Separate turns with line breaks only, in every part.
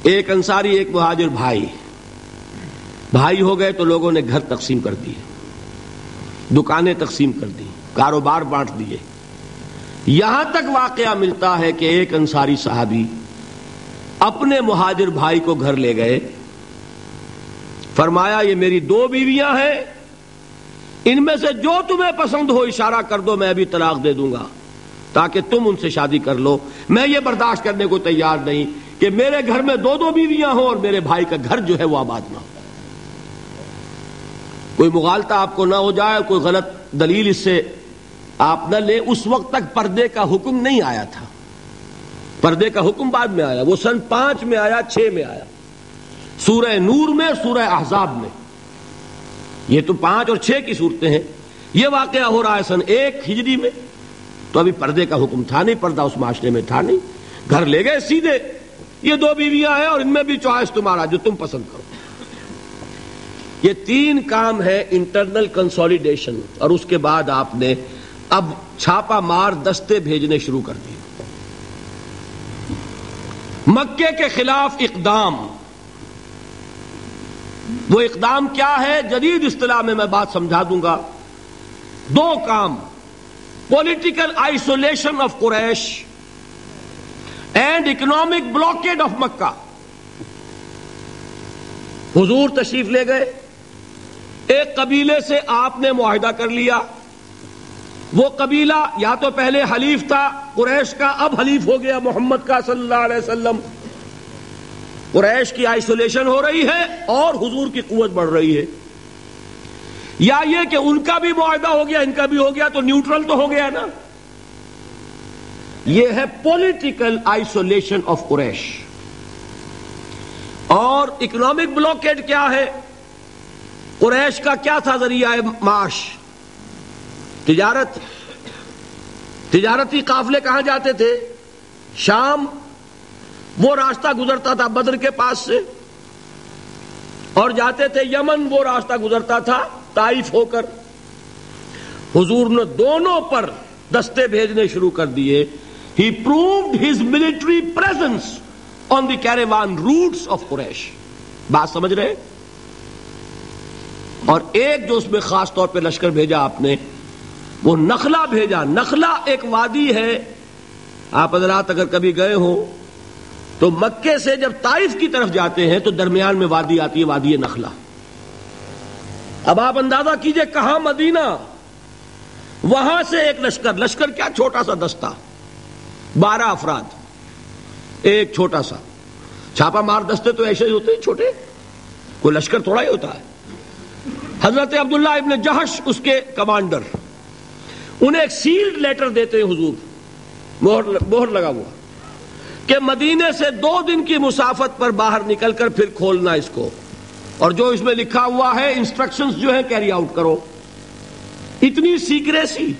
ایک انصاری ایک مہاجر بھائی ہو گئے تو لوگوں نے گھر تقسیم کر دیے، دکانیں تقسیم کر دی، کاروبار بانٹ دیے. یہاں تک واقعہ ملتا ہے کہ ایک انصاری صحابی اپنے مہاجر بھائی کو گھر لے گئے، فرمایا یہ میری 2 بیویاں ہیں، ان میں سے جو تمہیں پسند ہو اشارہ کر دو، میں ابھی طلاق دے دوں گا تاکہ تم ان سے شادی کر لو. میں یہ برداشت کرنے کو تیار نہیں کہ میرے گھر میں 2 بیویاں ہوں اور میرے بھائی کا گھر جو ہے وہ آباد نہ ہو. کوئی مغالطہ آپ کو نہ ہو جائے، کوئی غلط دلیل اس سے آپ نہ لیں. اس وقت تک پردے کا حکم نہیں آیا تھا، پردے کا حکم بعد میں آیا، وہ سن 5 میں آیا، 6 میں آیا، سورہ نور میں، سورہ احزاب میں. یہ تو 5 اور 6 کی صورتیں ہیں. یہ واقعہ ہو رہا ہے سن 1 ہجری میں، تو ابھی پردے کا حکم تھا نہیں، پردہ اس معاشرے میں تھا نہیں. گھر لے گئے سیدھے، یہ 2 بیویاں ہیں اور ان میں بھی چوائس تمہارا، جو تم پسند کرو. یہ 3 کام ہے انٹرنل کنسولیڈیشن، اور اس کے بعد آپ نے اب چھاپا مار دستے بھیجنے شروع کر دیے. مکے کے خلاف اقدام، وہ اقدام کیا ہے؟ جدید اصطلاح میں بات سمجھا دوں گا. 2 کام: political isolation of Quraish and economic blockade of Makkah. حضور تشریف لے گئے، ایک قبیلے سے آپ نے معاہدہ کر لیا. وہ قبیلہ یا تو پہلے حلیف تھا قریش کا، اب حلیف ہو گیا محمد کا صلی اللہ علیہ وسلم. قریش کی آئسولیشن ہو رہی ہے اور حضور کی قوت بڑھ رہی ہے. یا یہ کہ ان کا بھی معاہدہ ہو گیا، ان کا بھی ہو گیا، تو نیوٹرل تو ہو گیا نا. یہ ہے پولیٹیکل آئسولیشن آف قریش. اور اکنامک بلاکیڈ کیا ہے؟ قریش کا کیا تھا ذریعہ معاش؟ تجارت. تجارتی قافلے کہاں جاتے تھے؟ شام. وہ راستہ گزرتا تھا بدر کے پاس سے، اور جاتے تھے یمن، وہ راستہ گزرتا تھا طائف ہو کر. حضور نے دونوں پر دستے بھیجنے شروع کر دیے. He proved his military presence on the caravan routes of Quraysh. بات سمجھ رہے؟ اور ایک جو اس میں خاص طور پہ لشکر بھیجا آپ نے، وہ نخلا بھیجا. نخلا ایک وادی ہے، آپ حضرات اگر کبھی گئے ہوں تو مکے سے جب طائف کی طرف جاتے ہیں تو درمیان میں وادی آتی ہے، وادی نخلا. اب آپ اندازہ کیجئے کہاں مدینہ، وہاں سے ایک لشکر کیا چھوٹا سا دستہ، 12 افراد، ایک چھوٹا سا چھاپا مار دستے تو ایسے ہی ہوتے ہیں چھوٹے، کوئی لشکر تھوڑا ہی ہوتا ہے. حضرت عبداللہ ابن جہش اس کے کمانڈر، انہیں ایک سیلڈ لیٹر دیتے ہیں حضور، مہر لگا ہوا، کہ مدینے سے 2 دن کی مسافت پر باہر نکل کر پھر کھولنا اس کو، اور جو اس میں لکھا ہوا ہے انسٹرکشنز جو ہے کیری آؤٹ کرو. اتنی سیکریسی.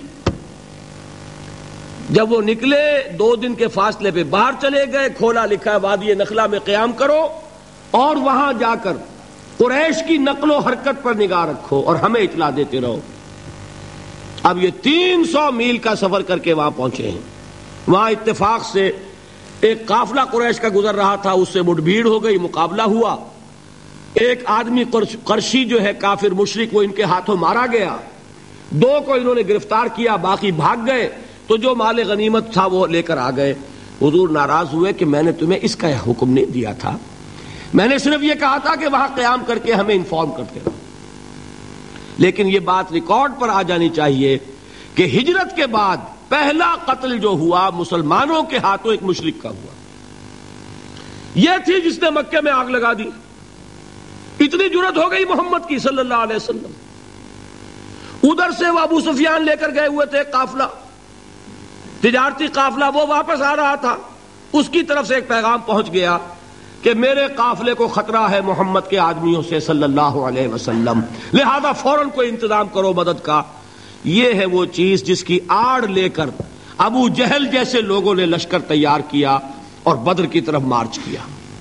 جب وہ نکلے 2 دن کے فاصلے پہ باہر چلے گئے، کھولا، لکھا ہے وادی نخلا میں قیام کرو اور وہاں جا کر قریش کی نقل و حرکت پر نگاہ رکھو اور ہمیں اطلاع دیتے رہو. اب یہ 300 میل کا سفر کر کے وہاں پہنچے ہیں. وہاں اتفاق سے ایک قافلہ قریش کا گزر رہا تھا، اس سے مٹ بھیڑ ہو گئی، مقابلہ ہوا. ایک آدمی قرشی جو ہے کافر مشرک، وہ ان کے ہاتھوں مارا گیا. 2 کو انہوں نے گرفتار کیا، باقی بھاگ گئے. تو جو مال غنیمت تھا وہ لے کر آ گئے. حضور ناراض ہوئے کہ میں نے تمہیں اس کا حکم نہیں دیا تھا، میں نے صرف یہ کہا تھا کہ وہاں قیام کر کے ہمیں انفارم کرتے رہو. لیکن یہ بات ریکارڈ پر آ جانی چاہیے کہ ہجرت کے بعد پہلا قتل جو ہوا مسلمانوں کے ہاتھوں ایک مشرک کا ہوا. یہ تھی جس نے مکے میں آگ لگا دی. اتنی جرت ہو گئی محمد کی صلی اللہ علیہ وسلم. ادھر سے وہ ابو سفیان لے کر گئے ہوئے تھے قافلہ، تجارتی قافلہ، وہ واپس آ رہا تھا. اس کی طرف سے ایک پیغام پہنچ گیا کہ میرے قافلے کو خطرہ ہے محمد کے آدمیوں سے صلی اللہ علیہ وسلم، لہذا فوراً کوئی انتظام کرو مدد کا. یہ ہے وہ چیز جس کی آڑ لے کر ابو جہل جیسے لوگوں نے لشکر تیار کیا اور بدر کی طرف مارچ کیا.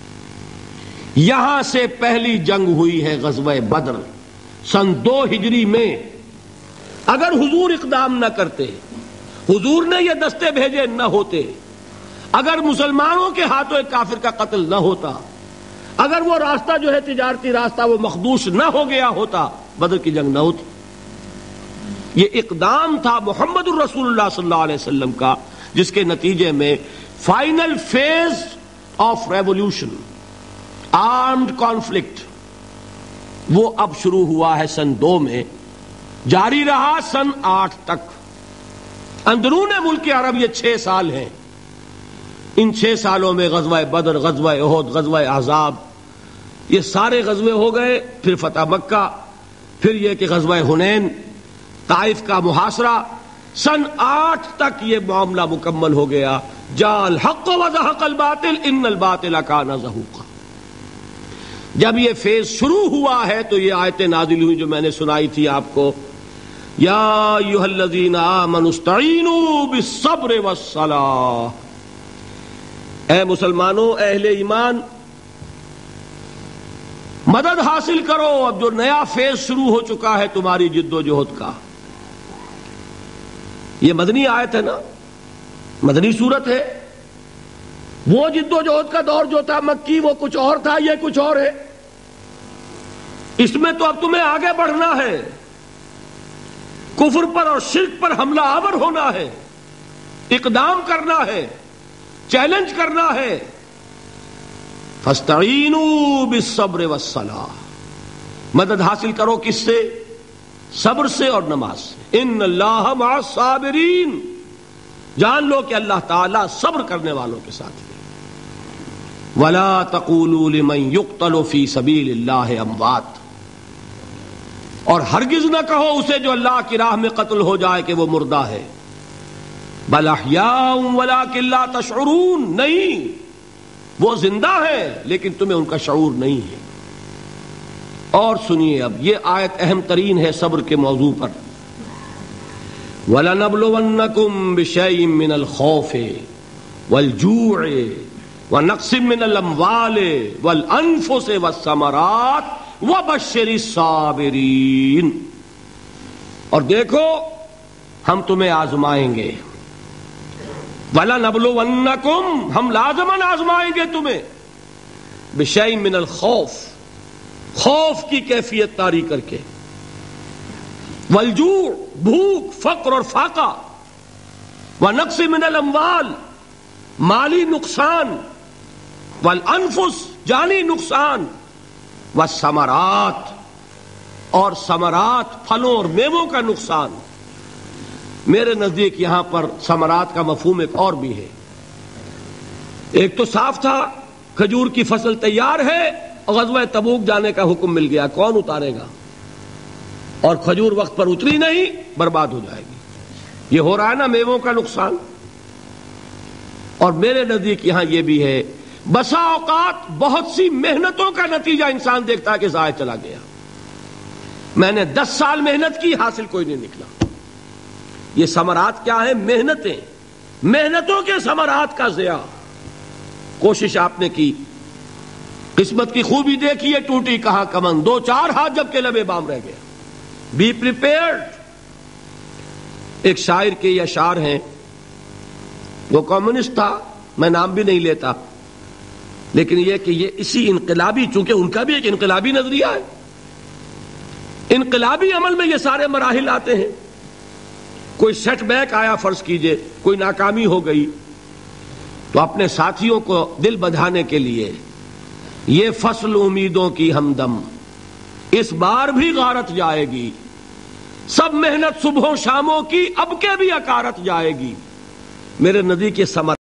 یہاں سے پہلی جنگ ہوئی ہے غزوہ بدر سن 2 ہجری میں. اگر حضور اقدام نہ کرتے، حضور نے یہ دستے بھیجے نہ ہوتے، اگر مسلمانوں کے ہاتھوں ایک کافر کا قتل نہ ہوتا، اگر وہ راستہ جو ہے تجارتی راستہ وہ مخدوش نہ ہو گیا ہوتا بدر کی جنگ نہ ہوتی۔ یہ اقدام تھا محمد الرسول اللہ صلی اللہ علیہ وسلم کا، جس کے نتیجے میں final phase of revolution, armed conflict, وہ اب شروع ہوا ہے سن 2 میں، جاری رہا سن 8 تک۔ اندرون ملک عرب یہ 6 سال ہیں۔ ان 6 سالوں میں غزوہ بدر، غزوہ احد، غزوہ احزاب، یہ سارے غزوے ہو گئے، پھر فتح مکہ، پھر یہ کہ غزوہ حنین، طائف کا محاصرہ، سن 8 تک یہ معاملہ مکمل ہو گیا۔ جاء الحق وزهق الباطل ان الباطل کان زہوقا۔ جب یہ فیز شروع ہوا ہے تو یہ آیتیں نازل ہوئی جو میں نے سنائی تھی آپ کو، یا ایھا الذین آمنوا استعینوا بالصبر والصلاۃ، اے مسلمانوں، اہل ایمان، مدد حاصل کرو، اب جو نیا فیز شروع ہو چکا ہے تمہاری جد و جہد کا۔ یہ مدنی آیت ہے نا، مدنی صورت ہے۔ وہ جد و جہد کا دور جو تھا مکی وہ کچھ اور تھا، یہ کچھ اور ہے۔ اس میں تو اب تمہیں آگے بڑھنا ہے، کفر پر اور شرک پر حملہ آور ہونا ہے، اقدام کرنا ہے، چیلنج کرنا ہے۔ فاستعینوا بالصبر والصلاۃ، مدد حاصل کرو کس سے؟ صبر سے اور نماز سے۔ ان اللہ مع الصابرین، جان لو کہ اللہ تعالیٰ صبر کرنے والوں کے ساتھ ہے۔ ولا تقولوا لمن يقتل في سبيل الله اموات، اور ہرگز نہ کہو اسے جو اللہ کی راہ میں قتل ہو جائے کہ وہ مردہ ہے۔ بل احیاء ولکن لا تشعرون، نہیں، وہ زندہ ہے لیکن تمہیں ان کا شعور نہیں ہے۔ اور سنیے، اب یہ آیت اہم ترین ہے صبر کے موضوع پر۔ وَلَنَبْلُوَنَّكُمْ بِشَيْءٍ مِّنَ الْخَوْفِ وَالْجُوعِ وَنَقْصٍ مِّنَ الْأَمْوَالِ وَالْأَنفُسِ وَالثَّمَرَاتِ وَبَشِّرِ الصَّابِرِينَ، اور دیکھو ہم تمہیں آزمائیں گے۔ وَلَنَبْلُوَنَّكُمْ، ہم لازماً آزمائیں گے تمہیں، بِشَيْءٍ مِّنَ الْخَوْفِ، خوف کی کیفیت طاری کر کے، والجوع، بھوک، فقر اور فاقہ، ونقص من الاموال، مالی نقصان، والانفس، جانی نقصان، والثمرات، اور ثمرات، پھلوں اور میووں کا نقصان۔ میرے نزدیک یہاں پر ثمرات کا مفہوم ایک اور بھی ہے۔ ایک تو صاف تھا کھجور کی فصل تیار ہے، غزوہ تبوک جانے کا حکم مل گیا، کون اتارے گا؟ اور کھجور وقت پر اتری نہیں، برباد ہو جائے گی۔ یہ ہو رہا ہے نا میووں کا نقصان۔ اور میرے نزدیک یہاں یہ بھی ہے، بسا اوقات بہت سی محنتوں کا نتیجہ انسان دیکھتا ہے کہ ضائع چلا گیا، میں نے 10 سال محنت کی، حاصل کوئی نہیں نکلا۔ یہ ثمرات کیا ہیں؟ محنتیں، محنتوں کے ثمرات کا ضیاع۔ کوشش آپ نے کی، قسمت کی خوبی دیکھی ہے، ٹوٹی کہاں کمن، 2-4 ہاتھ جب کے لبے بام رہ گیا۔ Be prepared. ایک شاعر کے یہ اشعار ہیں، وہ کمیونسٹ تھا، میں نام بھی نہیں لیتا، لیکن یہ کہ یہ اسی انقلابی، چونکہ ان کا بھی ایک انقلابی نظریہ ہے، انقلابی عمل میں یہ سارے مراحل آتے ہیں۔ کوئی سیٹ بیک آیا، فرض کیجئے کوئی ناکامی ہو گئی، تو اپنے ساتھیوں کو دل بدھانے کے لیے یہ فصل امیدوں کی ہمدم، اس بار بھی غارت جائے گی، سب محنت صبحوں شاموں کی اب کے بھی اکارت جائے گی۔ میرے نزدیک یہ ثمر